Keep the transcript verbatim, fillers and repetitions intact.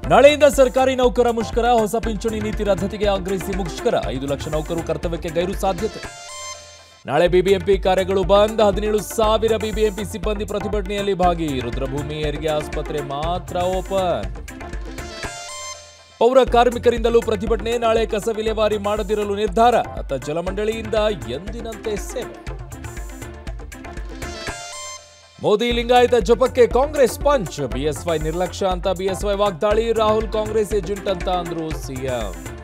ನಾಳೆಯಿಂದ ಸರ್ಕಾರಿ ನೌಕರ ಮುಷ್ಕರ. ಹೊಸ ಪಿಂಚಣಿ ನೀತಿ ರದ್ದತಿಗೆ ಆಗ್ರಹಿಸಿ ಮುಷ್ಕರ. ಐದು ಲಕ್ಷ ನೌಕರರು ಕರ್ತವ್ಯಕ್ಕೆ ಗೈರು ಸಾಧ್ಯತೆ. ನಾಳೆ ಬಿಬಿಎಂಪಿ ಕಾರ್ಯಗಳು ಬಂದ್. ಹದಿನೇಳು ಸಾವಿರ ಬಿಬಿಎಂಪಿ ಸಿಬ್ಬಂದಿ ಪ್ರತಿಭಟನೆಯಲ್ಲಿ ಭಾಗಿ. ರುದ್ರಭೂಮಿ ಹೆರಿಗೆ ಆಸ್ಪತ್ರೆ ಮಾತ್ರ ಓಪನ್. ಪೌರ ಕಾರ್ಮಿಕರಿಂದಲೂ ಪ್ರತಿಭಟನೆ. ನಾಳೆ ಕಸ ವಿಲೇವಾರಿ ಮಾಡದಿರಲು ನಿರ್ಧಾರ. ಅತ್ತ ಜಲಮಂಡಳಿಯಿಂದ ಎಂದಿನಂತೆ ಸೇವೆ. ಮೋದಿ ಲಿಂಗಾಯತ ಜಪಕ್ಕೆ ಕಾಂಗ್ರೆಸ್ ಪಂಚ್. ಬಿಎಸ್ವೈ ನಿರ್ಲಕ್ಷ್ಯ ಅಂತ ಬಿಎಸ್ವೈ ವಾಗ್ದಾಳಿ. ರಾಹುಲ್ ಕಾಂಗ್ರೆಸ್ ಏಜೆಂಟ್ ಅಂತ ಅಂದ್ರು ಸಿಎಂ.